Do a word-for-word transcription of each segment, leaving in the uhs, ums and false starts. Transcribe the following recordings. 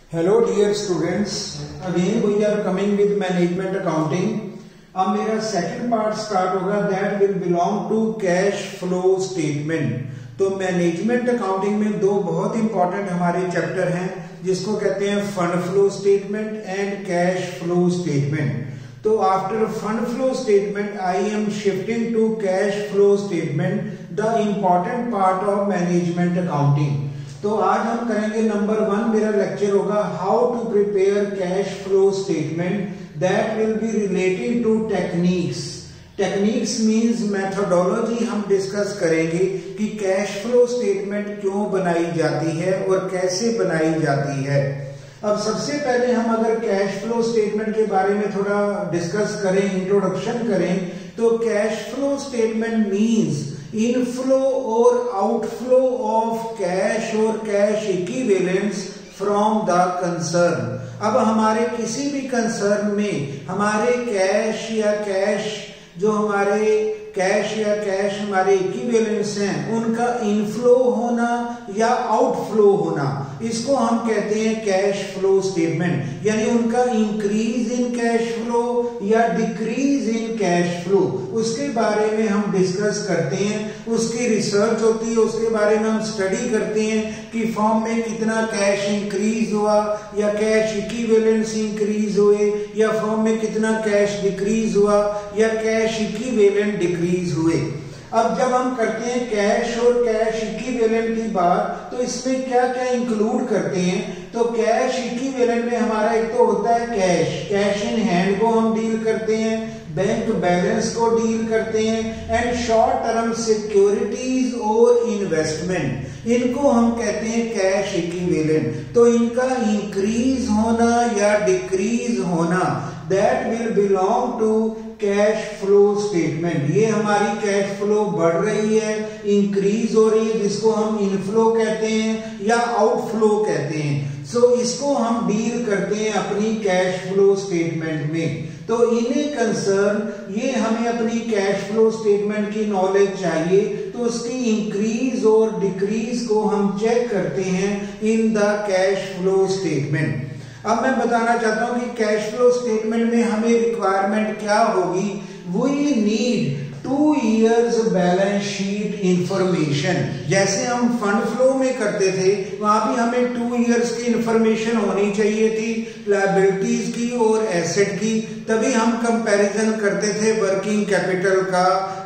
Hello dear students, again we are coming with management accounting. अब मेरा second part start होगा, that will belong to cash flow statement. तो management accounting में दो बहुत important हमारे चैप्टर हैं जिसको कहते हैं fund flow statement and cash flow statement. तो after fund flow statement I am shifting to cash flow statement, the important part of management accounting. तो आज हम करेंगे नंबर वन, मेरा लेक्चर होगा how to prepare cash flow statement, that will be related to techniques. Techniques means methodology हम discuss करेंगे कि cash flow statement क्यों बनाई जाती है और कैसे बनाई जाती है। अब सबसे पहले हम अगर कैश फ्लो स्टेटमेंट के बारे में थोड़ा डिस्कस करें, इंट्रोडक्शन करें, तो cash flow statement means inflow और आउटफ्लो ऑफ कैश और cash equivalents from the concern. अब हमारे किसी भी कंसर्न में हमारे कैश या कैश जो हमारे कैश या कैश हमारे इक्विवेलेंट्स हैं, उनका इनफ्लो होना या आउटफ्लो होना, इसको हम कहते हैं कैश फ्लो स्टेटमेंट। यानी उनका इंक्रीज इन कैश फ्लो या डिक्रीज इन कैश फ्लो, उसके बारे में हम डिस्कस करते हैं। उसकी रिसर्च होती है, उसके बारे में हम स्टडी करते हैं कि फॉर्म में कितना कैश इंक्रीज हुआ या कैश इक्विवेलेंट्स इंक्रीज हुए, या फॉर्म में कितना कैश डिक्रीज हुआ या कैश इक्विवेलेंट डिक्रीज हुए। अब जब हम करते हैं कैश और कैश इक्विवेलेंट की बात, तो इसमें क्या क्या इंक्लूड करते हैं। तो कैश इक्विवेलेंट में हमारा एक तो होता है कैश, कैश इन हैंड को हम डील करते हैं, बैंक बैलेंस को डील करते हैं, एंड शॉर्ट टर्म सिक्योरिटीज और इन्वेस्टमेंट, इनको हम कहते हैं कैश इक्विवेलेंट। तो इनका इंक्रीज होना या डिक्रीज होना, that will belong to cash flow statement. ये हमारी कैश फ्लो बढ़ रही है, इंक्रीज हो रही है, जिसको हम इनफ्लो कहते हैं या आउटफ्लो कहते हैं। सो so, इसको हम डील करते हैं अपनी कैश फ्लो स्टेटमेंट में। तो इन्हें कंसर्न ये हमें अपनी कैश फ्लो स्टेटमेंट की नॉलेज चाहिए, तो उसकी इंक्रीज और डिक्रीज को हम चेक करते हैं in the cash flow statement. अब मैं बताना चाहता हूं कि कैश फ्लो स्टेटमेंट में हमें रिक्वायरमेंट क्या होगी। We need two years balance sheet information. जैसे हम फंड फ्लो में करते थे, वहां भी हमें टू इयर्स की इंफॉर्मेशन होनी चाहिए थी, लायबिलिटीज की और एसेट की, तभी हम कंपैरिजन करते थे वर्किंग कैपिटल का।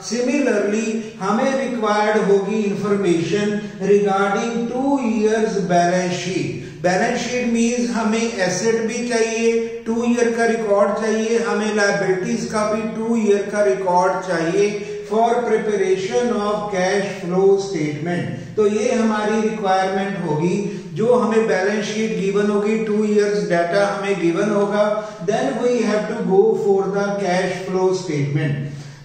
सिमिलरली हमें रिक्वायर्ड होगी information regarding two years balance sheet. Balance sheet means हमें एसेट भी चाहिए, टू ईयर का रिकॉर्ड चाहिए, हमें लायबिलिटीज का भी टू ईयर का रिकॉर्ड चाहिए for preparation of cash flow statement. तो ये हमारी रिक्वायरमेंट होगी, जो हमें बैलेंस शीट गिवन होगी, टू इयर्स डाटा हमें गिवन होगा, then we have to go for the cash flow statement.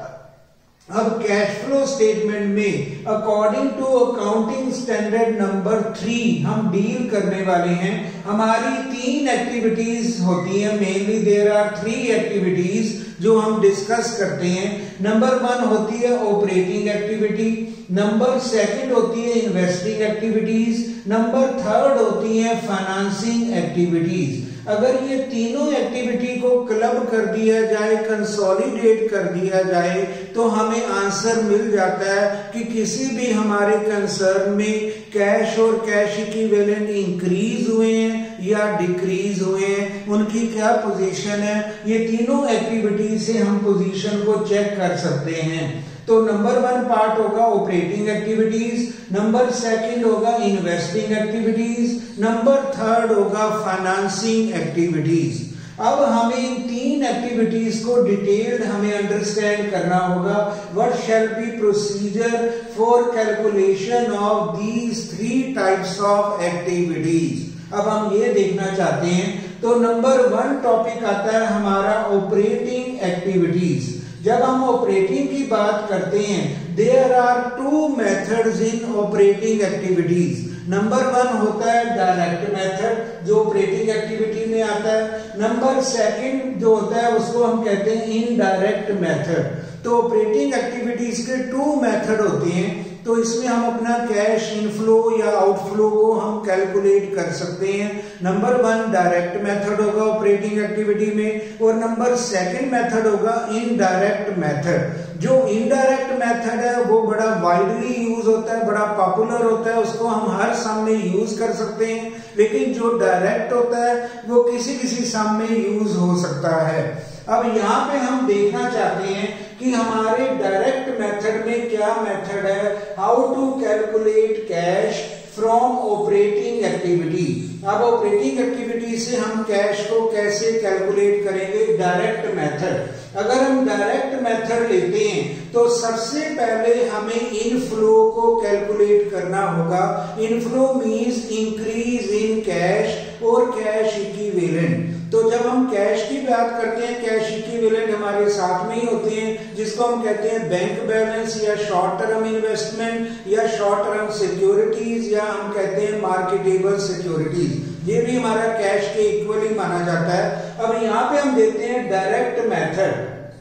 अब कैश फ्लो स्टेटमेंट में according to accounting standard number three हम डील करने वाले हैं। हमारी तीन एक्टिविटीज होती हैं, mainly there are three activities जो हम डिस्कस करते हैं। नंबर वन होती है ऑपरेटिंग एक्टिविटी, नंबर सेकंड होती है इन्वेस्टिंग एक्टिविटीज, नंबर थर्ड होती है फाइनेंसिंग एक्टिविटीज। अगर ये तीनों एक्टिविटी को क्लब कर दिया जाए, कंसोलिडेट कर दिया जाए, तो हमें आंसर मिल जाता है कि किसी भी हमारे कंसर्न में कैश और कैश इक्विवेलेंट इंक्रीज हुए हैं या डिक्रीज हुए हैं, उनकी क्या पोजीशन है। ये तीनों एक्टिविटी से हम पोजीशन को चेक कर सकते हैं। तो नंबर वन पार्ट होगा ऑपरेटिंग एक्टिविटीज, नंबर सेकंड होगा इन्वेस्टिंग एक्टिविटीज, नंबर थर्ड होगा फाइनेंसिंग एक्टिविटीज। अब हमें इन तीन एक्टिविटीज को डिटेल्ड हमें अंडरस्टैंड करना होगा। What shall be procedure for calculation of these three types of activities. अब हम ये देखना चाहते हैं, तो नंबर वन टॉपिक आता है हमारा ऑपरेटिंग एक्टिविटीज। जब हम ऑपरेटिंग की बात करते हैं, there are two methods in operating activities. Number one होता है डायरेक्ट मेथड, जो ऑपरेटिंग एक्टिविटी में आता है। नंबर सेकंड जो होता है उसको हम कहते हैं इनडायरेक्ट मेथड। तो ऑपरेटिंग एक्टिविटीज के टू मेथड होते हैं। तो इसमें हम अपना कैश इनफ्लो या आउटफ्लो को हम कैलकुलेट कर सकते हैं। नंबर वन डायरेक्ट मेथड होगा ऑपरेटिंग एक्टिविटी में, और नंबर सेकंड मेथड होगा इनडायरेक्ट मेथड। जो इनडायरेक्ट मेथड है वो बड़ा वाइडली यूज होता है, बड़ा पॉपुलर होता है, उसको हम हर सम में यूज कर सकते हैं। लेकिन जो डायरेक्ट होता है वो किसी किसी सम में यूज हो सकता है। अब यहाँ पे हम देखना चाहते हैं कि हमारे डायरेक्ट मेथड में क्या मेथड है, how to calculate cash from operating activity. अब ऑपरेटिंग एक्टिविटी से हम कैश को कैसे कैलकुलेट करेंगे, डायरेक्ट मेथड। अगर हम डायरेक्ट मेथड लेते हैं तो सबसे पहले हमें इनफ्लो को कैलकुलेट करना होगा। Inflow means increase in cash और कैश इक्विवेलेंट। तो जब हम कैश की बात करते हैं, कैश इक्विवेलेंट हमारे साथ में ही होते हैं, जिसको हम कहते हैं बैंक बैलेंस या शॉर्ट टर्म इन्वेस्टमेंट या शॉर्ट टर्म सिक्योरिटीज, या हम कहते हैं मार्केटेबल सिक्योरिटीज। ये भी हमारा कैश के इक्वल ही माना जाता है। अब यहाँ पे हम देखते हैं डायरेक्ट मेथड।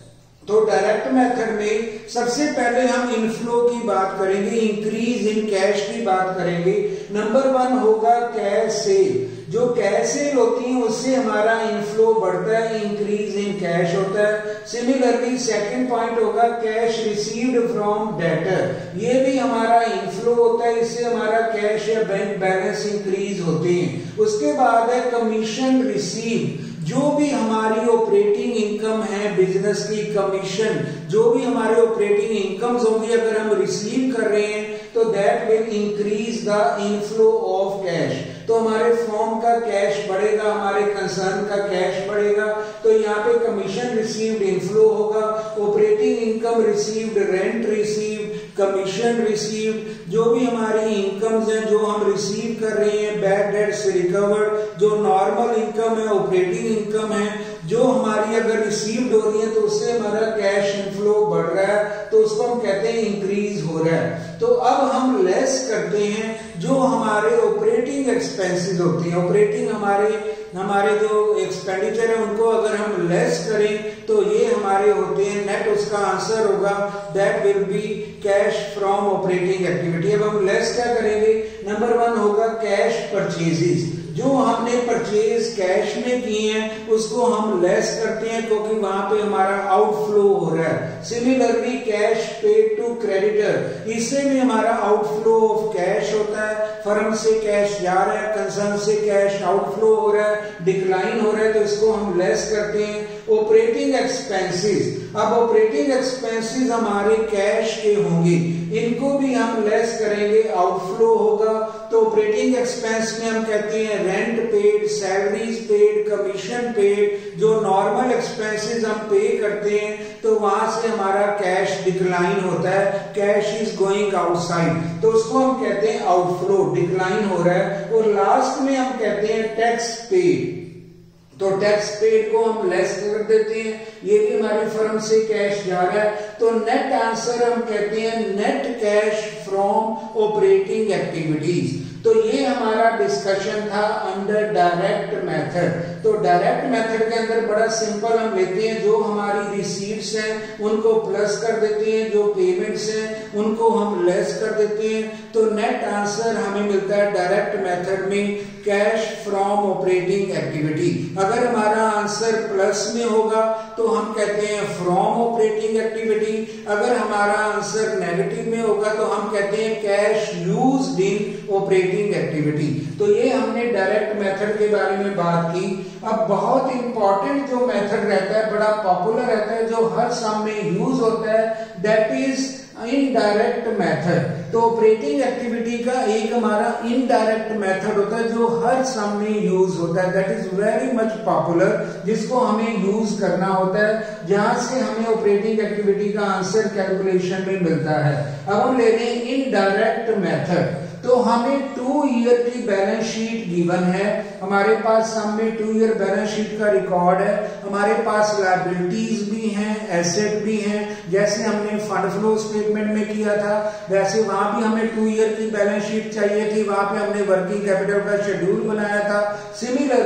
तो डायरेक्ट मेथड में सबसे पहले हम इनफ्लो की बात करेंगे, इंक्रीज इन कैश की बात करेंगे। नंबर वन होगा कैश सेल। जो कैश सेल होती है उससे हमारा इनफ्लो बढ़ता है, इंक्रीज इन कैश होता है। सिमिलरली सेकंड पॉइंट होगा कैश रिसीव्ड फ्रॉम डेटर। ये भी हमारा इनफ्लो होता है, इससे हमारा कैश या बैंक बैलेंस इंक्रीज होते हैं। उसके बाद है कमीशन रिसीव। जो भी हमारी ऑपरेटिंग इनकम है, बिजनेस की कमीशन, जो भी हमारे ऑपरेटिंग इनकम्स होंगी, अगर हम रिसीव कर रहे हैं तो that will increase the inflow of cash. तो हमारे फॉर्म का कैश बढ़ेगा, हमारे कंसर्न का कैश बढ़ेगा। तो यहाँ पे कमीशन रिसीव्ड इनफ्लो होगा, operating income received, rent received, commission received, जो भी हमारी इनकम्स हैं जो हम रिसीव कर रहे हैं, बैड डेट्स रिकवर्ड, जो नॉर्मल इनकम है, ऑपरेटिंग इनकम है, जो हमारी अगर रिसीव्ड हो रही है तो उससे हमारा कैश इनफ्लो बढ़ रहा है, तो उसको हम कहते हैं इंक्रीज हो रहा है। तो अब हम लेस करते हैं जो हमारे ऑपरेटिंग एक्सपेंसेस होती हैं। ऑपरेटिंग हमारे हमारे जो एक्सपेंडिचर है उनको अगर हम लेस करें तो ये हमारे होते हैं नेट। उसका आंसर होगा that will be cash from operating activity. अब हम लेस क्या करेंगे, नंबर वन होगा कैश परचेजेस। जो हमने परचेज कैश में किए हैं उसको हम लेस करते हैं क्योंकि वहां पे हमारा आउटफ्लो हो रहा है। Similarly cash paid to creditor, इससे भी हमारा आउटफ्लो ऑफ कैश होता है। फर्म से कैश जा रहा है, कंसर्न से कैश आउटफ्लो हो रहा है, डिक्लाइन हो रहा है, तो इसको हम लेस करते हैं। ऑपरेटिंग एक्सपेंसेस, अब ऑपरेटिंग एक्सपेंसेस हमारे कैश के होंगे, इनको भी हम लेस करेंगे, आउटफ्लो होगा। तो ऑपरेटिंग एक्सपेंस में हम कहते हैं rent paid, salaries paid, commission paid, जो नॉर्मल एक्सपेंसेस हम पे करते हैं तो वहां से हमारा कैश डिक्लाइन होता है, कैश इज गोइंग आउटसाइड, तो उसको हम कहते हैं आउटफ्लो, डिक्लाइन हो रहा है। और लास्ट में हम कहते हैं टैक्स पेड। तो टैक्स पेड को हम लेस कर देते हैं, ये भी हमारी फर्म से कैश जा रहा है। तो नेट आंसर हम कहते हैं net cash from operating activities. तो ये हमारा डिस्कशन था अंडर डायरेक्ट मेथड। तो डायरेक्ट मेथड के अंदर बड़ा सिंपल हम लेते हैं, जो हमारी रिसीट्स हैं उनको प्लस कर देते हैं, जो पेमेंट्स हैं उनको हम लेस कर देते हैं। तो नेट आंसर हमें मिलता है डायरेक्ट मेथड में कैश फ्रॉम ऑपरेटिंग एक्टिविटी। अगर हमारा आंसर प्लस में होगा तो हम कहते हैं फ्रॉम ऑपरेटिंग एक्टिविटी, अगर हमारा आंसर नेगेटिव में होगा तो हम कहते हैं cash used in operating activity. तो ये हमने डायरेक्ट मेथड के बारे में बात की। अब बहुत इंपॉर्टेंट जो मेथड रहता है, बड़ा पॉपुलर रहता है, जो हर सम में यूज होता है, दैट इज इनडायरेक्ट मेथड। तो ऑपरेटिंग एक्टिविटी का एक हमारा इनडायरेक्ट मेथड होता है जो हर सम में यूज होता है, that is very much popular, जिसको हमें यूज करना होता है, जहां से हमें ऑपरेटिंग एक्टिविटी का आंसर कैलकुलेशन में मिलता है। अब हम ले रहे हैं इनडायरेक्ट मेथड। तो हमें टू ईयर की बैलेंस शीट गिवन है, हमारे पास सामने टू ईयर बैलेंस शीट का रिकॉर्ड है, हमारे पास लायबिलिटीज भी हैं, एसेट भी हैं, जैसे हमने फंड फ्लो स्टेटमेंट में किया था वैसे वहां भी हमें टू ईयर की बैलेंस शीट चाहिए थी, वहां पे हमने वर्किंग कैपिटल का शेड्यूल बनाया था। सिमिलरली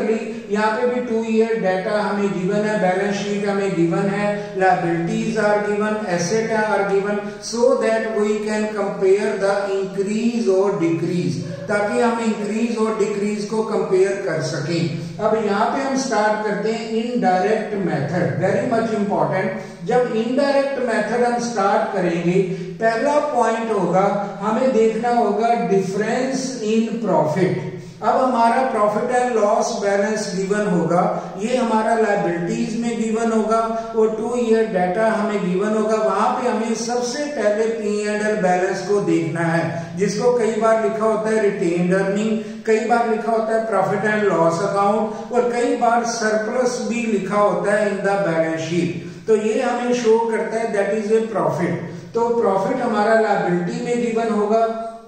यहाँ पे भी टू ईयर डाटा हमें गिवन है, बैलेंस शीट हमें गिवन है, liabilities are given, asset are given, so that we can compare the increase और डिक्रीज, ताकि हम इंक्रीज और डिक्रीज को कंपेयर कर सकें। अब यहाँ पे हम स्टार्ट करते हैं indirect method, very much important. जब इनडायरेक्ट मेथड हम स्टार्ट करेंगे, पहला पॉइंट होगा हमें देखना होगा डिफरेंस इन प्रॉफिट। अब हमारा profit and loss balance given होगा, ये हमारा लायबिलिटीज में गिवन होगा और टू ईयर डाटा हमें गिवन होगा। वहां पे हमें सबसे पहले पी एंड एल बैलेंस को देखना है, जिसको कई बार लिखा होता है रिटेन्ड अर्निंग, कई बार लिखा होता है प्रॉफिट एंड लॉस अकाउंट, और कई बार सरप्लस भी लिखा होता है इन द बैलेंस शीट। तो ये हमें शो करता है दैट इज ए प्रॉफिट। तो प्रॉफिट हमारा लायबिलिटी में गिवन होगा,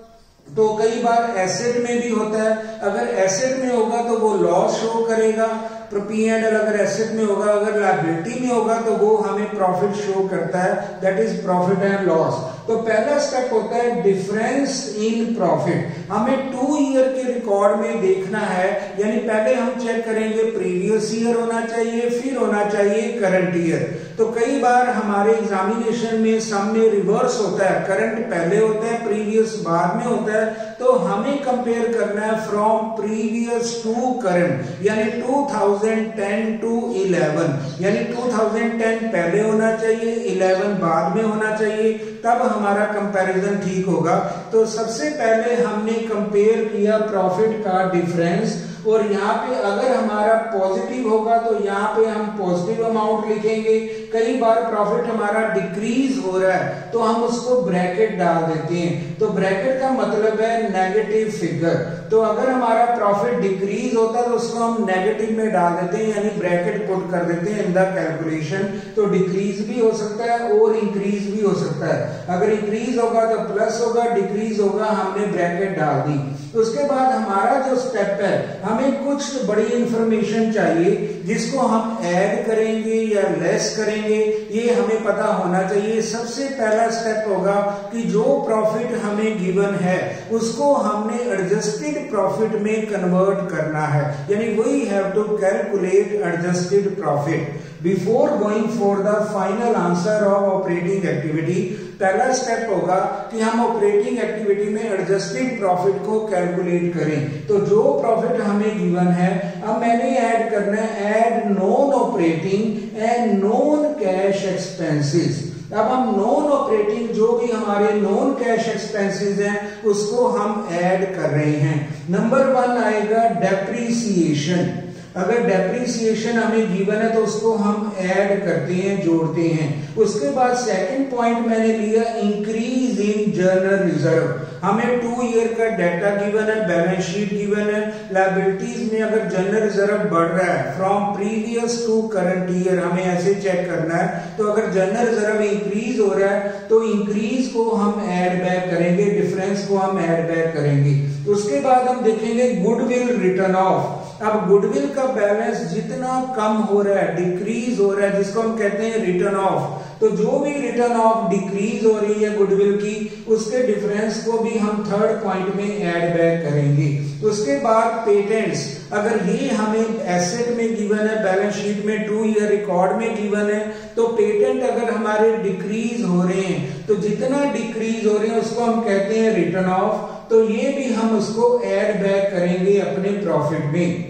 तो कई बार एसेट में भी होता है। अगर एसेट में होगा तो वो लॉस शो करेगा, पी एंड एल अगर एसेट में होगा, अगर लायबिलिटी में होगा तो वो हमें प्रॉफिट शो करता है, that is profit and loss. तो पहला स्टेप होता है डिफरेंस इन प्रॉफिट। हमें टू ईयर के रिकॉर्ड में देखना है, यानी पहले हम चेक करेंगे प्रीवियस ईयर होना चाहिए, फिर होना चाहिए करंट ईयर। तो कई बार हमारे एग्जामिनेशन में सामने रिवर्स होता है, करंट पहले होता है, प्रीवियस बाद में होता है। तो हमें कंपेयर करना है फ्रॉम प्रीवियस टू करंट, यानी two thousand ten to eleven, यानी टू थाउजेंड टेन पहले होना चाहिए, इलेवन बाद में होना चाहिए, तब हमारा कंपैरिजन ठीक होगा। तो सबसे पहले हमने कंपेयर किया प्रॉफिट का डिफरेंस, और यहाँ पे अगर हमारा पॉजिटिव होगा तो यहाँ पे हम पॉजिटिव अमाउंट लिखेंगे। कई बार प्रॉफिट हमारा डिक्रीज हो रहा है तो हम उसको ब्रैकेट डाल देते हैं, तो ब्रैकेट का मतलब है नेगेटिव फिगर। तो अगर हमारा प्रॉफिट डिक्रीज होता है तो उसको हम नेगेटिव में डाल देते हैं, यानी ब्रैकेट पुट कर देते हैं इन द कैलकुलेशन। तो डिक्रीज भी हो सकता है और इंक्रीज भी हो सकता है। अगर इंक्रीज होगा तो प्लस होगा, डिक्रीज होगा हमने ब्रैकेट डाल दी। उसके बाद हमारा जो स्टेप है, हमें कुछ बड़ी इंफॉर्मेशन चाहिए जिसको हम ऐड करेंगे या लेस करेंगे, ये हमें पता होना चाहिए। सबसे पहला स्टेप होगा कि जो प्रॉफिट हमें गिवन है उसको हमने एडजस्टेड प्रॉफिट में कन्वर्ट करना है, यानी we have to calculate adjusted profit before going for the final answer of operating activity. पहला स्टेप होगा कि हम ऑपरेटिंग एक्टिविटी में एडजस्टेड प्रॉफिट को कैलकुलेट करें। तो जो प्रॉफिट हमें गिवन है, अब मैंने ऐड करना है add non operating and non cash expenses. अब हम नॉन ऑपरेटिंग जो भी हमारे नॉन कैश एक्सपेंसेस हैं उसको हम ऐड कर रहे हैं। नंबर वन आएगा डेप्रीसिएशन। अगर डेप्रीसिएशन हमें गिवन है तो उसको हम ऐड करते हैं, जोड़ते हैं। उसके बाद सेकंड पॉइंट मैंने लिया इंक्रीज इन जर्नल रिजर्व। हमें टू ईयर का डाटा गिवन है, बैलेंस शीट गिवन है, लायबिलिटीज में अगर जनरल रिजर्व बढ़ रहा है from previous to current year, हमें ऐसे चेक करना है। तो अगर जनरल रिजर्व इंक्रीज हो रहा है तो इंक्रीज को हम ऐड बैक करेंगे, डिफरेंस को हम ऐड बैक करेंगे। उसके बाद हम देखेंगे गुडविल रिटर्न ऑफ। अब गुडविल का बैलेंस जितना कम हो रहा है, डिक्रीज हो रहा है, जिसको हम कहते हैं रिटर्न ऑफ, तो जो भी रिटर्न ऑफ डिक्रीज हो रही है गुडविल की, उसके डिफरेंस को भी हम थर्ड पॉइंट में ऐड बैक करेंगे। उसके बाद पेटेंट्स, अगर ये हमें एसेट में गिवन है, बैलेंस शीट में टू ईयर रिकॉर्ड में गिवन है, तो पेटेंट अगर हमारे डिक्रीज हो रहे हैं तो जितना डिक्रीज हो रहे हैं उसको हम कहते हैं रिटर्न ऑफ। तो ये भी हम उसको ऐड बैक करेंगे अपने प्रॉफिट में।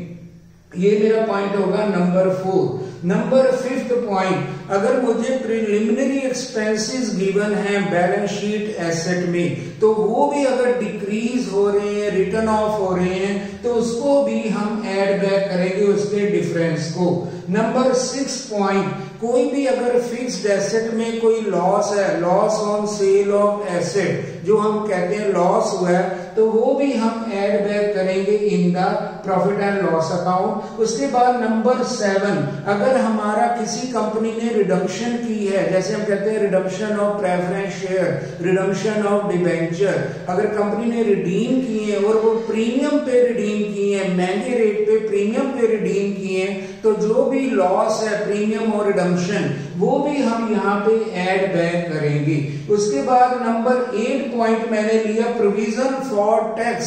ये मेरा पॉइंट होगा number four. Number fifth point, अगर मुझे प्रिलिमिनरी एक्सपेंसेस गिवन है बैलेंस शीट एसेट में, तो वो भी अगर डिक्रीज हो रहे हैं, रिटर्न ऑफ हो रहे हैं, तो उसको भी हम ऐड बैक करेंगे उसके डिफरेंस को। नंबर सिक्स पॉइंट, कोई भी अगर फिक्स्ड एसेट में कोई लॉस है, loss on sale of asset, जो हम कहते हैं लॉस हुआ है, तो वो भी हम ऐड बैक करेंगे in the profit and loss account. उसके बाद नंबर सेवन, अगर हमारा किसी कंपनी ने रिडम्पशन की है, जैसे हम कहते हैं redemption of preference share, redemption of debenture, अगर कंपनी ने रिडीम किए और वो प्रीमियम पे रिडीम किए हैं, महंगे रेट पे प्रीमियम पे रिडीम किए हैं, तो जो भी लॉस है प्रीमियम और रिडम्पशन, वो भी हम यहाँ पे ऐड बैक करेंगे। उसके बाद नंबर एट पॉइंट मैंने लिया प्रोविजन फॉर टैक्स।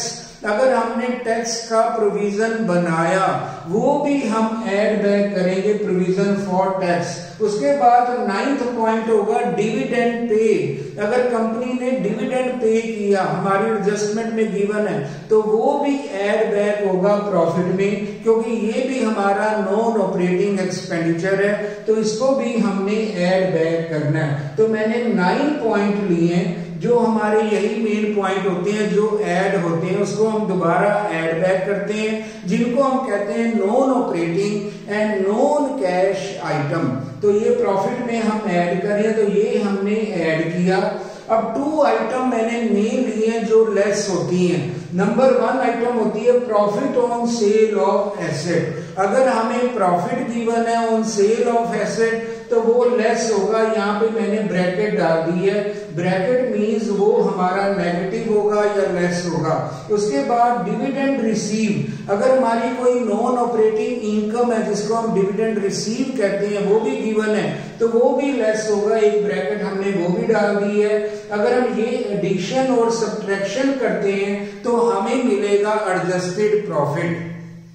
अगर हमने टैक्स का प्रोविजन बनाया वो भी हम ऐड बैक करेंगे प्रोविजन फॉर टैक्स। उसके बाद नाइन्थ पॉइंट होगा डिविडेंड पे। अगर कंपनी ने डिविडेंड पे किया हमारी एडजस्टमेंट में गिवन है तो वो भी ऐड बैक होगा प्रॉफिट में, क्योंकि ये भी हमारा नॉन ऑपरेटिंग एक्सपेंडिचर है तो इसको भी हमने ऐड बैक करना है। तो मैंने नाइन पॉइंट लिए जो हमारे यही मेन पॉइंट होते हैं जो ऐड होते हैं उसको हम दोबारा ऐड बैक करते हैं, जिनको हम कहते हैं non operating and non cash item. तो ये प्रॉफिट में हम ऐड करें तो ये हमने ऐड किया। अब टू आइटम मैंने मेन लिए जो लेस होती हैं। नंबर वन आइटम होती है profit on sale of asset. अगर हमें प्रॉफिट गिवन है ऑन सेल ऑफ एसेट तो वो लेस होगा, यहाँ पे मैंने ब्रैकेट डाल दी है। ब्रैकेट मींस वो हमारा नेगेटिव होगा या लेस होगा। उसके बाद डिविडेंड रिसीव, अगर हमारी कोई नॉन ऑपरेटिंग इनकम है जिसको हम डिविडेंड रिसीव कहते हैं वो भी गिवन है तो वो भी लेस होगा, एक ब्रैकेट हमने वो भी डाल दी है। अगर हम ये एडिशन और सब्ट्रैक्शन करते हैं तो हमें मिलेगा एडजस्टेड प्रॉफिट।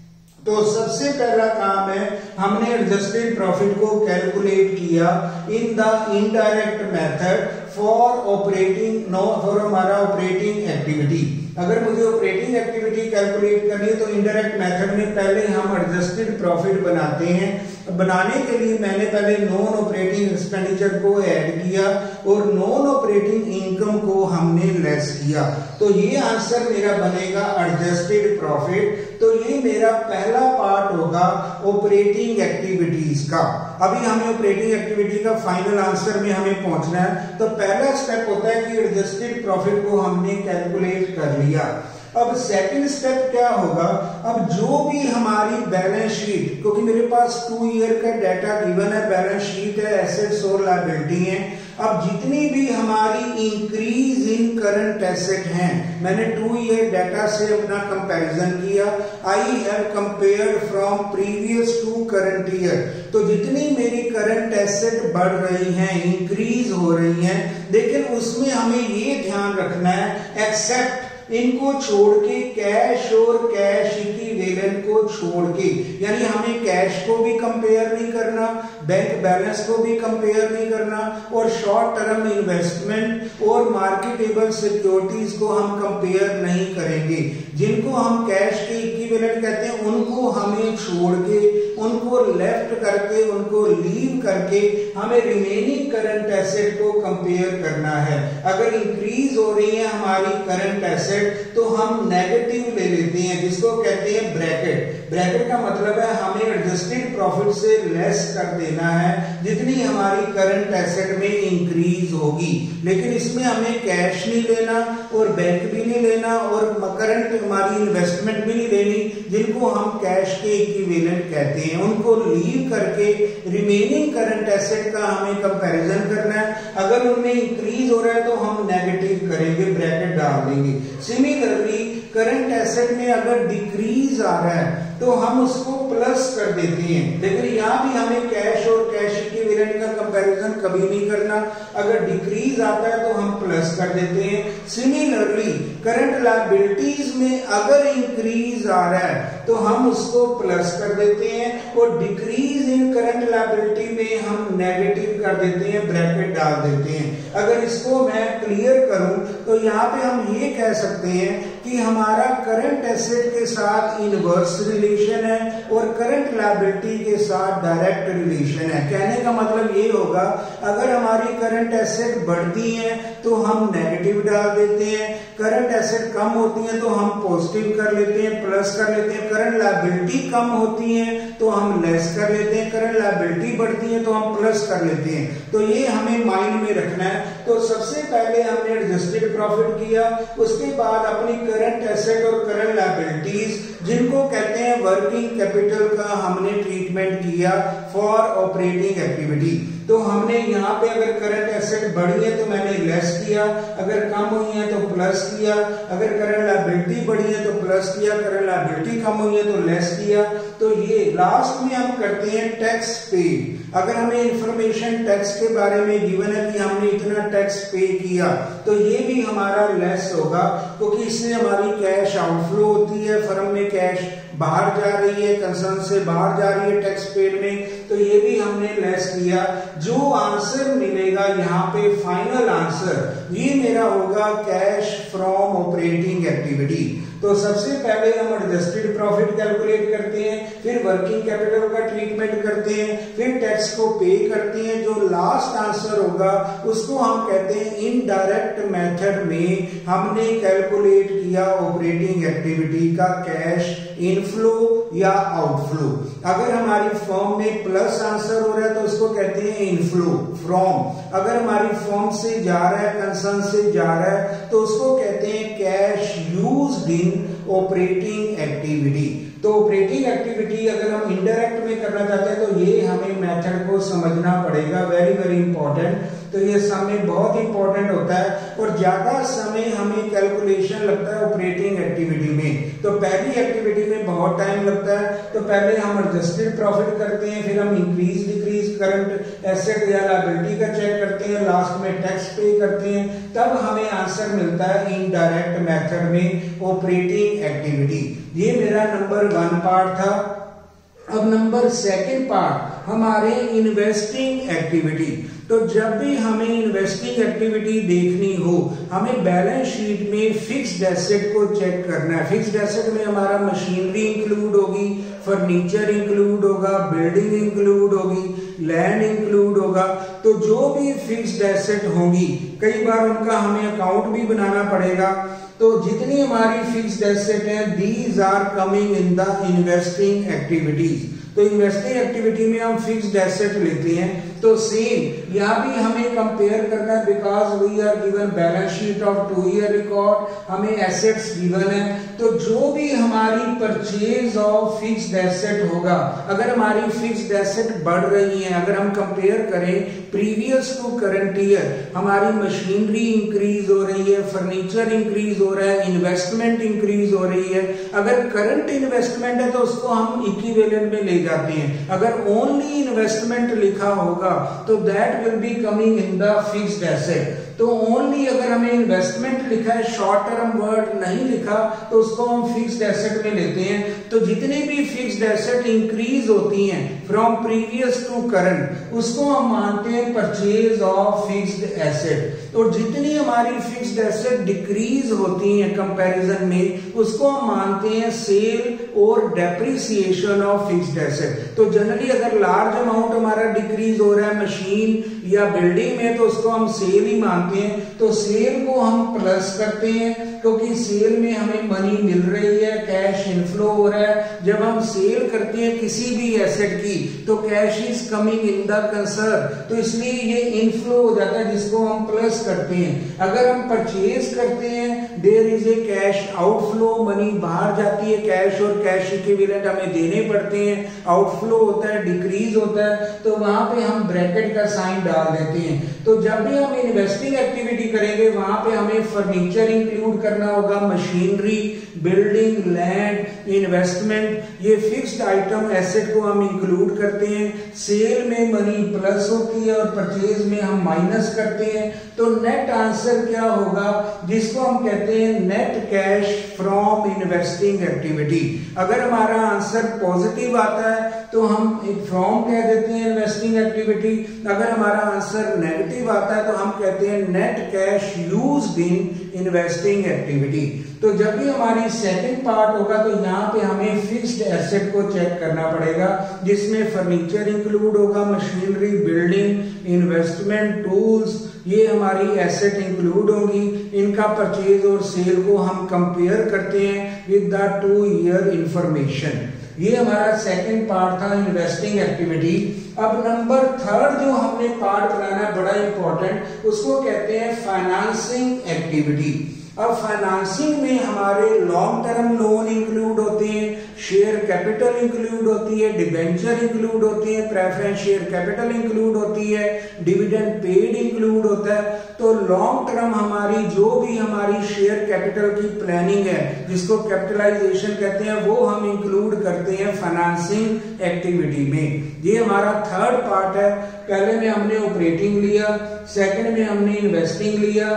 तो सबसे पहला काम है हमने एडजस्टेड प्रॉफिट को कैलकुलेट किया in the indirect method for operating no for हमारा ऑपरेटिंग एक्टिविटी। अगर मुझे ऑपरेटिंग एक्टिविटी कैलकुलेट करनी है तो इनडायरेक्ट मेथड में पहले हम एडजस्टेड प्रॉफिट बनाते हैं। बनाने के लिए मैंने पहले नॉन ऑपरेटिंग एक्सपेंडिचर को ऐड किया और नॉन ऑपरेटिंग इनकम को हमने लेस किया। तो ये आंसर मेरा बनेगा एडजस्टेड प्रॉफिट। तो ये मेरा पहला पार्ट होगा ऑपरेटिंग एक्टिविटीज का। अभी हमें ऑपरेटिंग एक्टिविटी का फाइनल आंसर में हमें पहुंचना है। तो पहला स्टेप होता है कि एडजस्टेड प्रॉफिट को हमने कैलकुलेट कर लिया। अब सेकंड स्टेप क्या होगा, अब जो भी हमारी बैलेंस शीट, क्योंकि मेरे पास टू ईयर का डाटा गिवन है, बैलेंस शीट है, एसेट्स और लायबिलिटी है। अब जितनी भी हमारी इंक्रीज इन करंट एसेट हैं, मैंने टू ईयर डाटा से अपना कंपैरिजन किया। I have compared from previous to current year. तो जितनी मेरी करंट एसेट बढ़ रही हैं, इंक्रीज हो रही हैं, लेकिन उसमें हमें ये ध्यान रखना है एक्सेप्ट इनको छोड़ के कैश और कैश इक्विवेलेंट को छोड़ के, यानी हमें कैश को भी कंपेयर नहीं करना, बैंक बैलेंस को भी कंपेयर नहीं करना और शॉर्ट टर्म इन्वेस्टमेंट और मार्केटेबल सिक्योरिटीज को हम कंपेयर नहीं करेंगे। जिनको हम कैश के इक्विवेलेंट कहते हैं उनको हमें छोड़ के, उनको लेफ्ट करके, उनको लीव करके हमें रिमेनिंग करंट एसेट को कंपेयर करना है। अगर इंक्रीज हो रही है हमारी करंट एसेट तो हम नेगेटिव ले लेते हैं, जिसको कहते हैं ब्रैकेट। ब्रैकेट का मतलब है हमें एडजस्टेड प्रॉफिट से लेस कर देना है जितनी हमारी करंट एसेट में इंक्रीज होगी। लेकिन इसमें हमें कैश नहीं लेना और बैंक भी नहीं लेना और करंट हमारी इन्वेस्टमेंट भी नहीं लेनी, जिनको हम कैश के इक्विवेलेंट कहते हैं, उनको लीव करके रिमेनिंग करंट एसेट का हमें कंपैरिजन करना है। अगर उनमें इंक्रीज हो रहा है तो हम नेगेटिव करेंगे, ब्रैकेट डाल देंगे। सिमिलरली करंट एसेट में अगर डिक्रीज आ रहा है तो हम उसको प्लस कर देते हैं, लेकिन यहाँ भी हमें कैश और कैश इक्विवेलेंट का कंपैरिजन कभी नहीं करना। अगर डिक्रीज आता है तो हम प्लस कर देते हैं। सिमिलरली करंट लायबिलिटीज में अगर इंक्रीज आ रहा है तो हम उसको प्लस कर देते हैं और डिक्रीज इन करंट लायबिलिटी में हम नेगेटिव कर देते हैं, ब्रैकेट डाल देते हैं। अगर इसको मैं क्लियर करूं तो यहाँ पे हम ये कह सकते हैं कि हमारा करंट एसेट के साथ इनवर्स रिलेशन है और करंट लायबिलिटी के साथ डायरेक्ट रिलेशन है। कहने का मतलब ये होगा अगर हमारी करंट एसेट बढ़ती है तो हम नेगेटिव डाल देते हैं, करंट एसेट कम होती है तो हम पॉजिटिव कर लेते हैं, प्लस कर लेते हैं, करंट लायबिलिटी कम होती है तो हम लेस कर लेते हैं, करंट लायबिलिटी बढ़ती है तो हम प्लस कर लेते हैं। तो ये हमें माइंड में रखना है। तो सबसे पहले हमने एडजस्टेड प्रॉफिट किया, उसके बाद अपनी करंट एसेट और करंट लायबिलिटीज जिनको कहते हैं वर्किंग कैपिटल का हमने ट्रीटमेंट किया फॉर ऑपरेटिंग एक्टिविटी। तो हमने यहाँ पे अगर करंट एसेट बढ़ी है तो मैंने लेस किया, अगर कम हुई है तो प्लस किया, अगर करंट लायबिलिटी बढ़ी है तो प्लस किया, करंट लायबिलिटी कम हुई है तो लेस किया। तो ये लास्ट में हम करते हैं टैक्स पेड। अगर हमें इंफॉर्मेशन टैक्स के बारे में गिवन है कि हमने इतना टैक्स पे किया तो ये भी हमारा लेस होगा, क्योंकि इससे हमारी कैश आउटफ्लो होती है, फर्म में कैश बाहर जा रही है, कंसर्न से बाहर जा रही है टैक्स पेड में, तो ये भी हमने लेस किया। जो आंसर मिलेगा यहाँ पे फाइनल आंसर ये मेरा होगा कैश फ्रॉम ऑपरेटिंग एक्टिविटी। तो सबसे पहले हम एडजस्टेड प्रॉफिट कैलकुलेट करते हैं, फिर वर्किंग कैपिटल का ट्रीटमेंट करते हैं, फिर टैक्स को पे करते हैं। जो लास्ट आंसर होगा उसको हम कहते हैं इनडायरेक्ट मेथड में हमने कैलकुलेट किया ऑपरेटिंग एक्टिविटी का कैश इनफ्लो या आउटफ्लो। अगर हमारी फॉर्म में प्लस आंसर हो रहा है तो उसको कहते हैं इनफ्लो फ्रॉम। अगर हमारी फॉर्म से जा रहा है, कंसर्न से जा रहा है, तो उसको कहते हैं cash used in operating activity. तो ऑपरेटिंग एक्टिविटी अगर हम इनडायरेक्ट में करना चाहते हैं तो ये हमें मेथड को समझना पड़ेगा, वेरी वेरी इंपॉर्टेंट। तो ये समय बहुत इंपॉर्टेंट होता है और ज्यादा समय हमें कैलकुलेशन लगता है ऑपरेटिंग एक्टिविटी में। तो पहली एक्टिविटी में बहुत टाइम लगता है, तो पहले हम एडजस्टेड प्रॉफिट करते हैं, फिर हम इंक्रीज डिक्रीज करंट एसेट या लायबिलिटी का चेक करते हैं, लास्ट में टैक्स पे करते हैं, तब हमें आंसर मिलता है इनडायरेक्ट मेथड में ऑपरेटिंग एक्टिविटी। ये मेरा नंबर वन पार्ट था। अब नंबर सेकंड पार्ट हमारे इन्वेस्टिंग एक्टिविटी। तो जब भी हमें इन्वेस्टिंग एक्टिविटी देखनी हो, हमें बैलेंस शीट में फिक्स्ड एसेट को चेक करना है। फिक्स्ड एसेट में हमारा मशीनरी इंक्लूड होगी, फर्नीचर इंक्लूड होगा, बिल्डिंग इंक्लूड होगी, लैंड इंक्लूड होगा। तो जो भी फिक्स्ड एसेट होगी, कई बार उनका हमें अकाउंट भी बनाना पड़ेगा। तो जितनी हमारी फिक्स्ड एसेट है, these are coming in the investing activities. तो इन्वेस्टिंग एक्टिविटी में हम फिक्स्ड एसेट लेते हैं। तो सेम यहाँ भी हमें कंपेयर करना है, because we are given balance sheet of two year record, हमें एसेट्स गिवन है। तो जो भी हमारी परचेज ऑफ फिक्स्ड एसेट होगा, अगर हमारी फिक्स्ड एसेट बढ़ रही है, अगर हम कंपेयर करें प्रीवियस टू करंट ईयर, हमारी मशीनरी इंक्रीज हो रही है, फर्नीचर इंक्रीज हो रहा है, इन्वेस्टमेंट इंक्रीज हो रही है। अगर करंट इन्वेस्टमेंट है तो उसको हम इक्विवेलेंट में ले जाते हैं। अगर ओनली इन्वेस्टमेंट लिखा होगा तो that will be coming in the fixed asset. तो ओनली अगर हमें इन्वेस्टमेंट लिखा है, शॉर्ट टर्म वर्ड नहीं लिखा, तो उसको हम फिक्स्ड एसेट में लेते हैं। तो जितनी भी फिक्स्ड एसेट इंक्रीज होती हैं फ्रॉम प्रीवियस टू करंट, उसको हम मानते हैं परचेज ऑफ फिक्स्ड एसेट। और जितनी हमारी फिक्स्ड एसेट डिक्रीज होती हैं कंपैरिजन में, उसको हम मानते हैं सेल और डेप्रिसिएशन ऑफ फिक्स्ड एसेट। तो जनरली अगर लार्ज अमाउंट हमारा डिक्रीज हो रहा है मशीन या बिल्डिंग में, तो उसको हम सेल ही मानते हैं। तो सेल को हम प्लस करते हैं, क्योंकि सेल में हमें मनी मिल रही है, कैश इनफ्लो हो रहा है। जब हम सेल करते हैं किसी भी एसेट की, तो cash is coming in the concern, तो इसलिए ये इनफ्लो हो जाता है, जिसको हम प्लस करते हैं। अगर हम परचेज करते हैं, there is a cash outflow, money बाहर जाती है, कैश और कैश इक्विवेलेंट हमें देने पड़ते हैं, आउटफ्लो होता है, डिक्रीज होता है, तो वहां पे हम ब्रैकेट का साइन डाल देते हैं। तो जब भी हम इन्वेस्टिंग एक्टिविटी करेंगे, वहां पे हमें फर्नीचर इंक्लूड करना होगा, मशीनरी, बिल्डिंग, लैंड, इन्वेस्टमेंट, ये फिक्स्ड आइटम एसेट को हम इंक्लूड करते हैं। सेल में मनी प्लस होती है और परचेज में हम माइनस करते हैं। तो नेट आंसर क्या होगा, जिसको हम कहते हैं net cash from investing activity. अगर हमारा आंसर पॉजिटिव आता है तो हम फ्रॉम कह देते हैं इन्वेस्टिंग एक्टिविटी। अगर हमारा आंसर नेगेटिव आता है तो हम कहते हैं net cash used in investing activity. तो जब भी हमारी सेकंड पार्ट होगा तो यहाँ पे हमें फिक्स्ड एसेट को चेक करना पड़ेगा, जिसमें फर्नीचर इंक्लूड होगा, मशीनरी, बिल्डिंग, इन्वेस्टमेंट, टूल्स, ये हमारी एसेट इंक्लूड होंगी। इनका परचेज और सेल को हम कंपेयर करते हैं with the two year information. ये हमारा सेकंड पार्ट था इन्वेस्टिंग एक्टिविटी। अब नंबर थर्ड जो हमने पार्ट बनाना है बड़ा इंपॉर्टेंट, उसको कहते हैं फाइनेंसिंग एक्टिविटी। अब फाइनेंसिंग में हमारे लॉन्ग टर्म लोन इंक्लूड होते हैं, शेयर कैपिटल इंक्लूड होती है, डिबेंचर इंक्लूड होती है, प्रेफरेंस शेयर कैपिटल इंक्लूड होती है, डिविडेंड पेड इंक्लूड होता है। तो लॉन्ग टर्म हमारी जो भी हमारी शेयर कैपिटल की प्लानिंग है, जिसको कैपिटलाइजेशन कहते हैं, वो हम इंक्लूड करते हैं फाइनेंसिंग एक्टिविटी में। ये हमारा थर्ड पार्ट है। पहले में हमने ऑपरेटिंग लिया, सेकंड में हमने इन्वेस्टिंग लिया,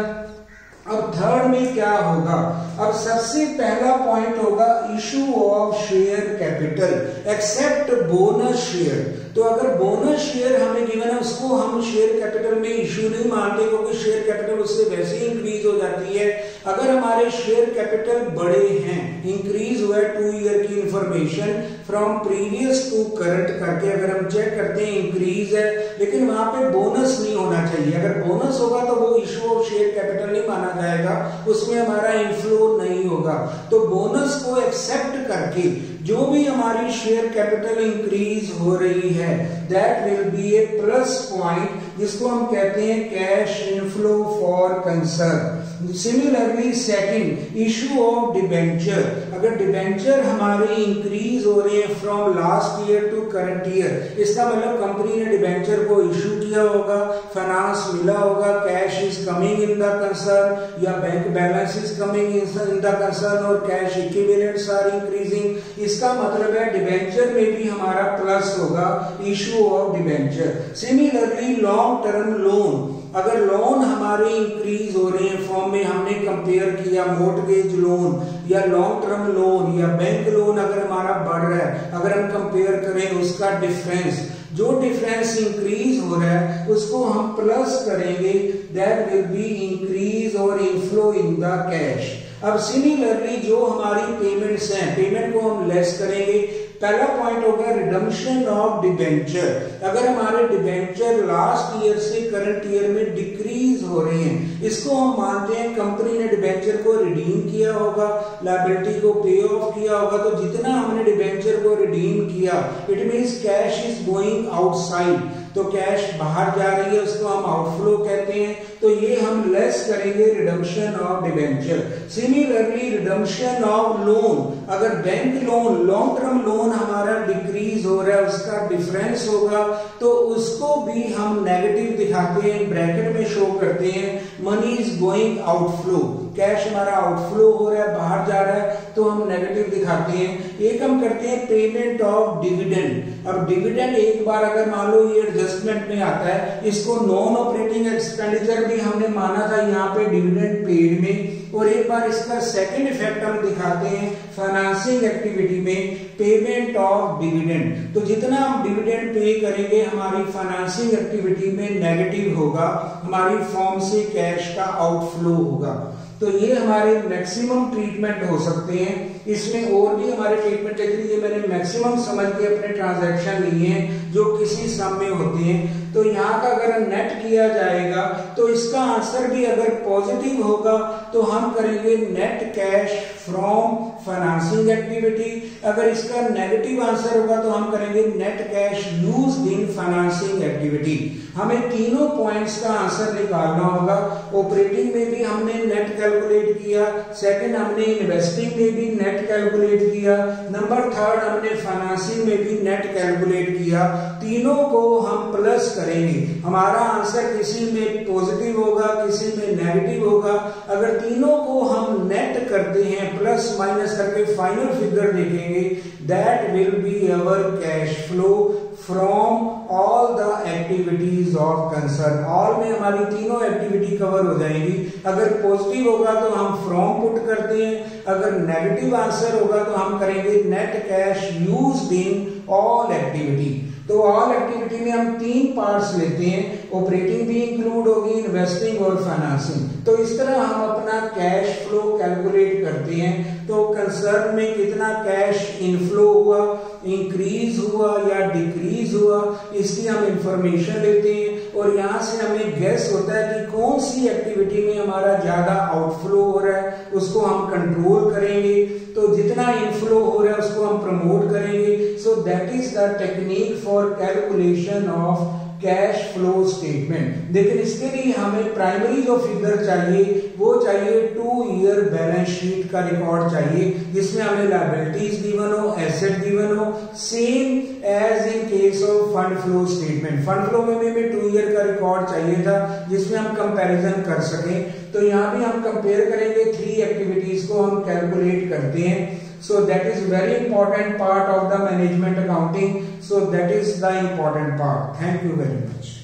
अब थर्ड में क्या होगा। अब सबसे पहला पॉइंट होगा issue of share capital except bonus share. तो अगर बोनस शेयर हमें गिवन है उसको हम शेयर कैपिटल में इशू नहीं मानते, क्योंकि शेयर कैपिटल उससे वैसे ही इंक्रीज हो जाती है। अगर हमारे शेयर कैपिटल बड़े हैं, इंक्रीज हुआ है टू ईयर की information from previous to current करके अगर हम चेक करते हैं इंक्रीज है, लेकिन वहां पे बोनस नहीं होना चाहिए। अगर बोनस होगा तो वो इशू ऑफ शेयर कैपिटल नहीं माना जाएगा, उसमें हमारा इनफ्लो नहीं होगा। तो बोनस को एक्सेप्ट करके जो भी हमारी शेयर कैपिटल इंक्रीज हो रही है that will be a plus point, जिसको हम कहते हैं cash inflow for concern. Similarly second issue of debenture, अगर डिबेंचर हमारे इंक्रीज हो रहे हैं from last year to current year, इसका मतलब कंपनी ने डिबेंचर को इशू किया होगा, फाइनेंस मिला होगा, cash is coming in the concern या bank balance is coming in the concern और कैश इक्विवेलेंट्स आर इंक्रीजिंग। इसका मतलब है डिबेंचर में भी हमारा प्लस होगा, issue of debenture. Similarly long term loan, अगर लोन हमारे इंक्रीज हो रहे हैं फॉर्म में, हमने कंपेयर किया मॉर्टगेज लोन या लॉन्ग टर्म लोन या बैंक लोन, अगर हमारा बढ़ रहा है, अगर हम कंपेयर करें उसका डिफरेंस, जो डिफरेंस इंक्रीज हो रहा है उसको हम प्लस करेंगे, दैट विल बी इंक्रीज और इनफ्लो इन द कैश। अब सिमिलरली जो हमारी पेमेंट्स हैं, पेमेंट को हम लेस करेंगे। पहला पॉइंट होगा रिडम्पशन ऑफ डिबेंचर, अगर हमारे डिबेंचर लास्ट ईयर से करंट ईयर में डिक्रीज हो रहे हैं, इसको हम मानते हैं कंपनी ने डिबेंचर को रिडीम किया होगा, लायबिलिटी को पे ऑफ किया होगा। तो जितना हमने डिबेंचर को रिडीम किया, it means cash is going outside, तो कैश बाहर जा रही है, उसको हम आउटफ्लो कहते हैं। तो ये हम लेस करेंगे redemption of debenture. Similarly redemption of loan, अगर bank loan long term loan हमारा डिक्रीज हो रहा है, उसका डिफरेंस होगा, तो उसको भी हम नेगेटिव दिखाते हैं, ब्रैकेट में शो करते हैं money is going outflow, cash हमारा आउटफ्लो हो रहा है, बाहर जा रहा है, तो हम नेगेटिव दिखाते हैं। एक हम करते हैं पेमेंट ऑफ डिविडेंड। अब डिविडेंड एक बार अगर मान लो ये एडजस्टमेंट में आता है, इसको नॉन ऑपरेटिंग एक्सपेंडिचर भी हमने माना था यहाँ पे डिविडेंड पेड में, और एक बार इसका सेकंड इफेक्ट हम दिखाते हैं फाइनेंसिंग एक्टिविटी में, पेमेंट ऑफ डिविडेंड। तो जितना हम डिविडेंड पे करेंगे हमारी फाइनेंसिंग एक्टिविटी में नेगेटिव होगा, हमारी फॉर्म से कैश का आउटफ्लो होगा। तो ये हमारे मैक्सिमम ट्रीटमेंट हो सकते हैं। इसमें और भी हमारे ट्रीटमेंट है, ये मैंने मैक्सिमम समझ के अपने ट्रांजैक्शन लिए हैं जो किसी सम में होते हैं। तो यहाँ का अगर नेट किया जाएगा तो इसका आंसर भी अगर पॉजिटिव होगा तो हम करेंगे net cash from financing activity, अगर इसका नेगेटिव आंसर होगा तो हम करेंगे net cash used in financing activity. हमें तीनों पॉइंट्स का आंसर निकालना होगा। ऑपरेटिंग में भी हमने नेट कैलकुलेट किया, सेकंड हमने इन्वेस्टिंग में भी नेट कैलकुलेट किया, नंबर थर्ड हमने फाइनेंसिंग में भी नेट कैलकुलेट किया। तीनों को हम प्लस करेंगे, हमारा आंसर किसी में पॉजिटिव होगा, किसी में नेगेटिव होगा। अगर तीनों को हम नेट करते हैं प्लस माइनस करके फाइनल फिगर देखेंगे, that will be our cash flow from all the activities of concern. All में हमारी तीनों एक्टिविटी कवर हो जाएंगी। अगर पॉजिटिव होगा तो हम फ्रॉम पुट करते हैं, अगर नेगेटिव आंसर होगा तो हम करेंगे net cash used in all activity. तो ऑल एक्टिविटी में हम तीन पार्ट्स लेते हैं, ऑपरेटिंग भी इंक्लूड होगी, इन्वेस्टिंग और फाइनेंसिंग। तो इस तरह हम अपना कैश फ्लो कैलकुलेट करते हैं। तो कंसर्न में कितना कैश इनफ्लो हुआ, इंक्रीज हुआ या डिक्रीज हुआ, इसकी हम इंफॉर्मेशन लेते हैं और यहाँ से हमें गेस होता है कि कौन सी एक्टिविटी में हमारा ज्यादा आउटफ्लो हो रहा है, उसको हम कंट्रोल करेंगे। तो जितना इनफ्लो हो रहा है उसको हम प्रमोट करेंगे। So that is the technique for calculation of cash flow statement. लेकिन इसके लिए हमें प्राइमरी जो फिगर चाहिए वो चाहिए टू ईयर बैलेंस शीट का रिकॉर्ड चाहिए, जिसमें हमें लायबिलिटीज गिवन हो, एसेट गिवन हो, same as in case of fund flow statement. Fund flow में हमें टू ईयर का रिकॉर्ड चाहिए था जिसमें हम कंपैरिजन कर सकें। तो यहाँ भी हम कंपेयर करेंगे, थ्री एक्टिविटीज को हम कैलकुलेट करते हैं। So that is very important part of the management accounting. So that is the important part. Thank you very much.